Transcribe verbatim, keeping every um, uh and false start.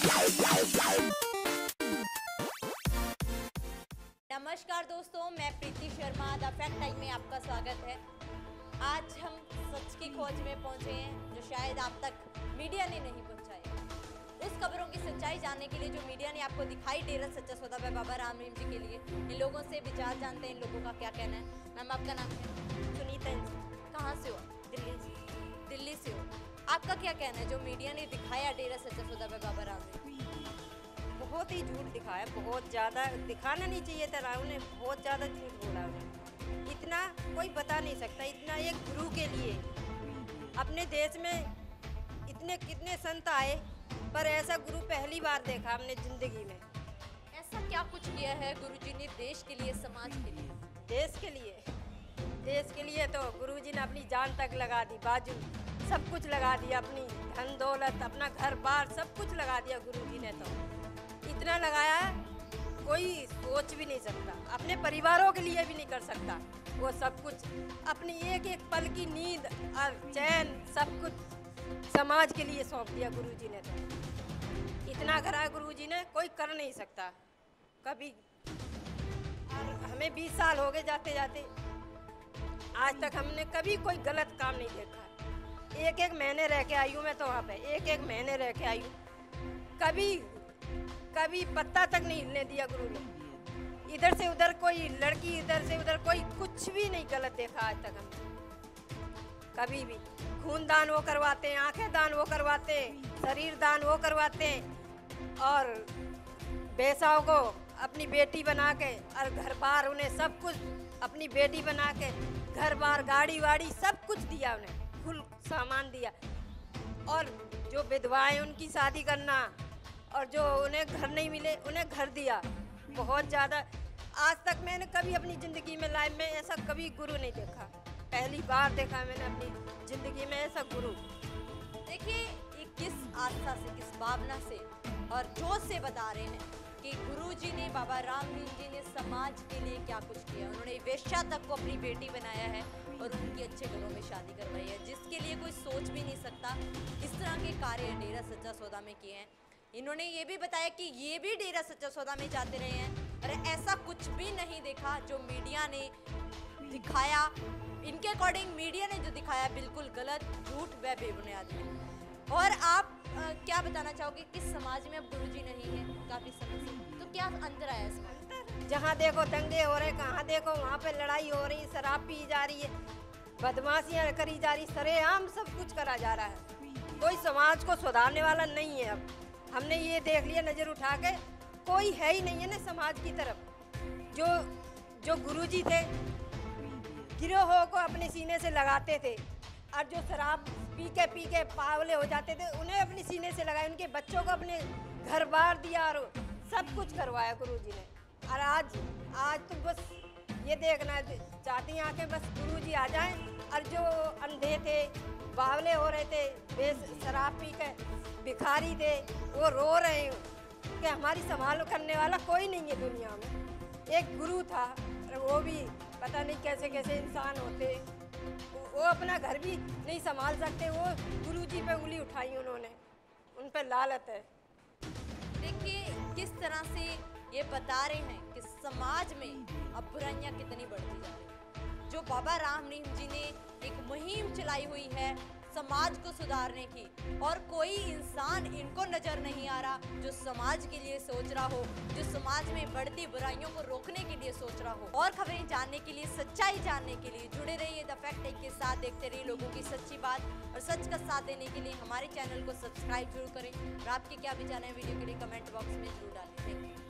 नमस्कार दोस्तों, मैं Preeti Sharma the fact I में आपका स्वागत है। आज हम सच की खोज में पहुंचे हैं जो शायद आप तक मीडिया ने नहीं पहुंचाई। उस खबरों की सच्चाई जानने के लिए जो मीडिया ने आपको दिखाई डेरा सच्चा सौदा पे बाबा राम रहीम जी के लिए, इन लोगों से विचार जानते हैं, इन लोगों का क्या कहना है। मैम, आपका नाम है? सुनीता। कहाँ से हो? दिल्ली से। दिल्ली से हो। आपका क्या कहना है जो मीडिया ने दिखाया डेरा सच्चा सौदा पे बाबा राम रहीम? बहुत ही झूठ दिखाया, बहुत ज़्यादा। दिखाना नहीं चाहिए था, उन्हें बहुत ज़्यादा झूठ बोला उन्हें। इतना कोई बता नहीं सकता, इतना एक गुरु के लिए। अपने देश में इतने कितने संत आए, पर ऐसा गुरु पहली बार देखा हमने ज़िंदगी में। ऐसा क्या कुछ किया है गुरुजी ने देश के लिए, समाज के लिए? देश के लिए देश के लिए तो गुरुजी ने अपनी जान तक लगा दी, बाजू सब कुछ लगा दिया, अपनी धन दौलत, अपना घर बार सब कुछ लगा दिया गुरुजी ने। तो इतना लगाया कोई सोच भी नहीं सकता, अपने परिवारों के लिए भी नहीं कर सकता वो सब कुछ। अपनी एक एक पल की नींद और चैन सब कुछ समाज के लिए सौंप दिया गुरुजी ने। तो इतना करा गुरुजी ने, कोई कर नहीं सकता कभी। और हमें बीस साल हो गए जाते जाते, आज तक हमने कभी कोई गलत काम नहीं देखा। एक एक महीने रह के आई हूँ मैं तो वहाँ पे, एक एक महीने रह के आई हूँ। कभी कभी पत्ता तक नहीं हिलने दिया गुरु ने। इधर से उधर कोई लड़की, इधर से उधर कोई, कुछ भी नहीं गलत देखा आज तक हमने कभी भी। खून दान वो करवाते हैं, आंखें दान वो करवाते हैं, शरीर दान वो करवाते हैं, और बेसाओं को अपनी बेटी बना के और घर बार उन्हें सब कुछ अपनी बेटी बना के घर बार गाड़ी वाड़ी सब कुछ दिया, उन्हें फुल सामान दिया। और जो विधवाएं उनकी शादी करना, और जो उन्हें घर नहीं मिले उन्हें घर दिया। बहुत ज़्यादा आज तक मैंने कभी अपनी ज़िंदगी में लाइफ में ऐसा कभी गुरु नहीं देखा। पहली बार देखा मैंने अपनी ज़िंदगी में ऐसा गुरु। देखिए, ये किस आस्था से, किस भावना से और जोश से बता रहे हैं कि गुरुजी ने, बाबा राम रहीम जी ने समाज के लिए क्या कुछ किया। उन्होंने वेश्या तक को अपनी बेटी बनाया है और उनकी अच्छे घरों में शादी करवाई है, जिसके लिए कोई सोच भी नहीं सकता। इस तरह के कार्य डेरा सच्चा सौदा में किए हैं। इन्होंने ये भी बताया कि ये भी डेरा सच्चा सौदा में जाते रहे हैं और ऐसा कुछ भी नहीं देखा जो मीडिया ने दिखाया। इनके अकॉर्डिंग मीडिया ने जो दिखाया बिल्कुल गलत, झूठ व बेबुनियाद है। और आप आ, क्या बताना चाहोगे कि समाज में अब गुरुजी नहीं है काफ़ी समय से, तो क्या अंतर आया इसमें? जहाँ देखो दंगे हो रहे, कहाँ देखो वहाँ पे लड़ाई हो रही, शराब पी जा रही है, बदमाशियाँ करी जा रही, सरेआम सब कुछ करा जा रहा है। कोई समाज को सुधारने वाला नहीं है। अब हमने ये देख लिया, नज़र उठा के कोई है ही नहीं है ना समाज की तरफ। जो जो गुरुजी थे, गिरोहों को अपने सीने से लगाते थे, और जो शराब पी के पी के पावले हो जाते थे उन्हें अपने सीने से लगाए, उनके बच्चों को अपने घर बार दिया और सब कुछ करवाया गुरुजी ने। और आज आज तो बस ये देखना चाहती हैं आके बस गुरुजी आ जाएं, और जो अंधे थे, बावले हो रहे थे, बेस शराब पी के भिखारी थे, वो रो रहे हैं कि हमारी संभाल करने वाला कोई नहीं है दुनिया में। एक गुरु था, वो भी पता नहीं कैसे कैसे इंसान होते, वो अपना घर भी नहीं संभाल सकते, वो गुरुजी पे उंगली उठाई उन्होंने, उन पे लालत है। देखिए किस तरह से ये बता रहे हैं कि समाज में अब बुराइयां कितनी बढ़ती जा रही हैं। जो बाबा राम रहीम जी ने एक मुहिम चलाई हुई है समाज को सुधारने की, और कोई इंसान इनको नज़र नहीं आ रहा जो समाज के लिए सोच रहा हो, जो समाज में बढ़ती बुराइयों को रोकने के लिए सोच रहा हो। और खबरें जानने के लिए, सच्चाई जानने के लिए जुड़े रहिए द फैक्ट आई के साथ, देखते रहिए लोगों की सच्ची बात। और सच का साथ देने के लिए हमारे चैनल को सब्सक्राइब जरूर करें, और आपके क्या विचार हैं वीडियो के लिए कमेंट बॉक्स में जरूर डालें। Thank you.